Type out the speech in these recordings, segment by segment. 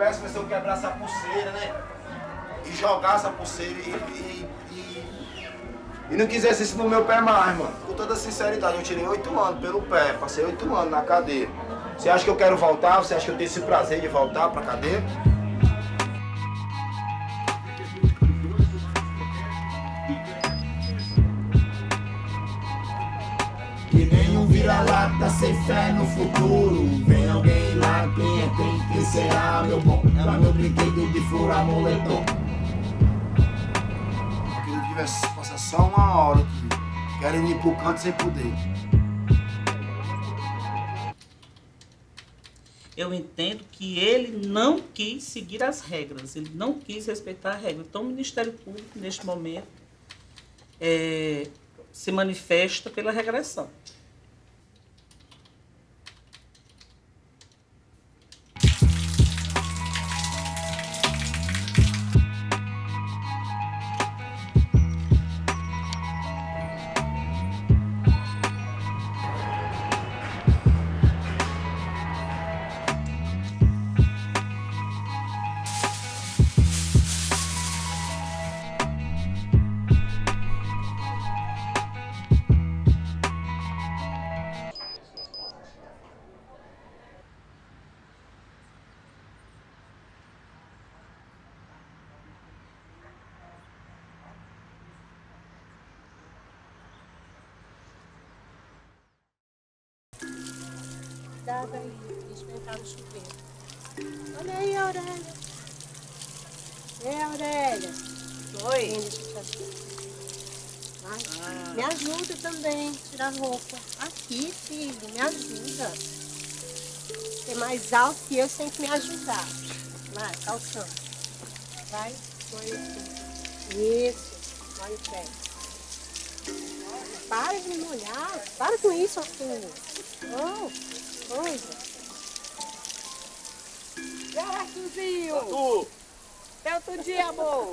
péssimo se eu quebrar essa pulseira, né? E jogar essa pulseira e não quisesse isso no meu pé mais, mano. Com toda sinceridade, eu tirei 8 anos pelo pé, passei 8 anos na cadeia. Você acha que eu quero voltar? Você acha que eu tenho esse prazer de voltar pra cadeia? Que nem um vira-lata sem fé no futuro. Vem alguém lá, quem será meu bom? Dá meu brinquedo de furar moletom. Eu queria que tivesse passado só uma hora aqui. Querem ir pro canto sem poder. Eu entendo que ele não quis seguir as regras, ele não quis respeitar a regra. Então, o Ministério Público, neste momento, se manifesta pela regressão. Dava aí, esquentar o chuveiro. Olha aí, Aurélia. Aurélia. Oi. Vai. Me ajuda também a tirar roupa. Aqui, filho, me ajuda. Você é mais alto que eu, você tem que me ajudar. Vai, calçando. Vai, põe aqui. Isso, olha o pé. Para de me molhar. Para com isso, Arthur. Oh. Coisa. Tchau, Arthurzinho. Arthur. Até outro dia, amor.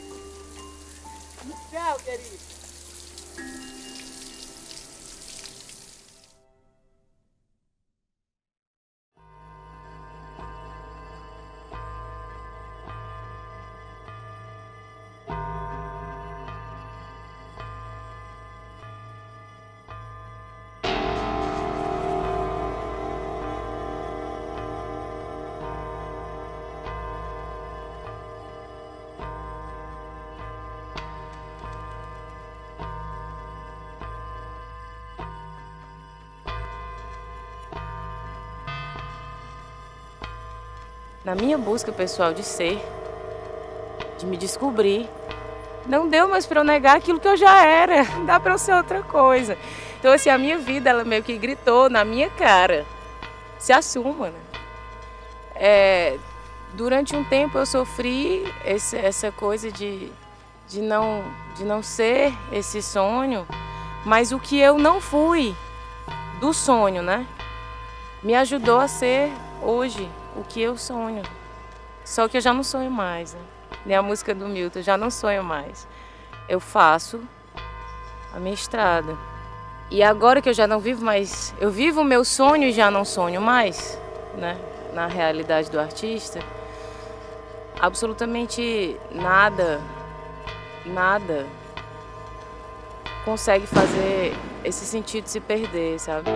Tchau, querido. Na minha busca pessoal de ser, de me descobrir, não deu mais para eu negar aquilo que eu já era. Não dá para eu ser outra coisa. Então, assim, a minha vida, ela meio que gritou na minha cara. Se assuma, né? Durante um tempo eu sofri essa coisa de não ser esse sonho, mas o que eu não fui do sonho, né? Me ajudou a ser hoje o que eu sonho. Só que eu já não sonho mais, né? Nem a música do Milton, eu já não sonho mais. Eu faço a minha estrada. E agora que eu já não vivo mais, eu vivo o meu sonho e já não sonho mais, né? Na realidade do artista, absolutamente nada consegue fazer esse sentido se perder, sabe?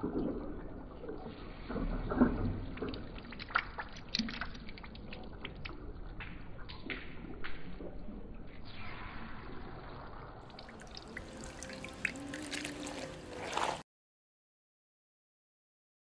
Tchau.